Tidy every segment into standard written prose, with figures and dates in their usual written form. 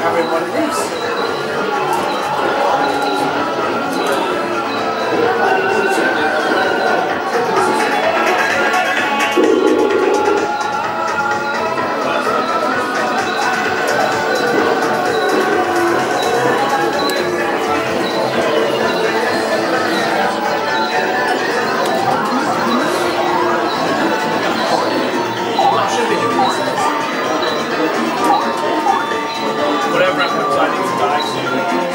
having one of these. Whatever happens, I need to die soon.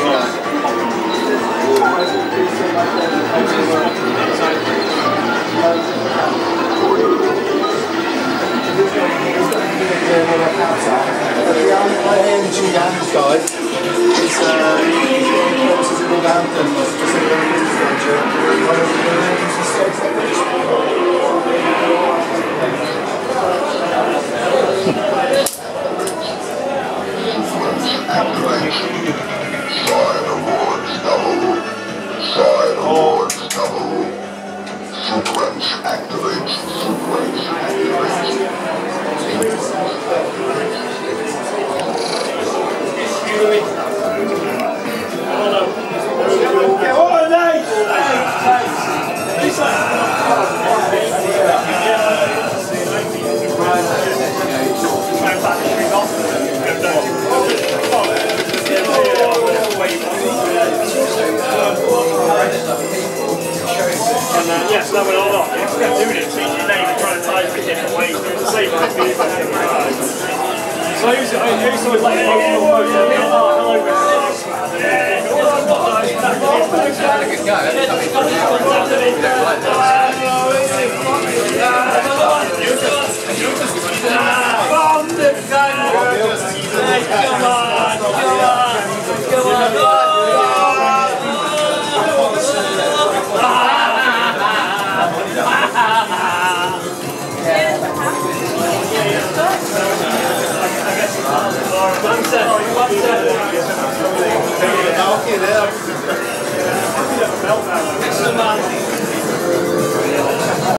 Yes, that went all off. You just kept doing it, changing your name and trying to type it different ways, doing the same thing. So I used to like hello,